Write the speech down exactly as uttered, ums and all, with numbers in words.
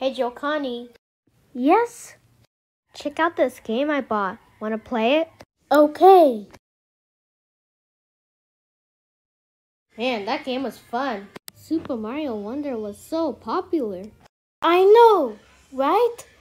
Hey, Jokani. Yes? Check out this game I bought. Wanna play it? Okay. Man, that game was fun. Super Mario Wonder was so popular. I know, right?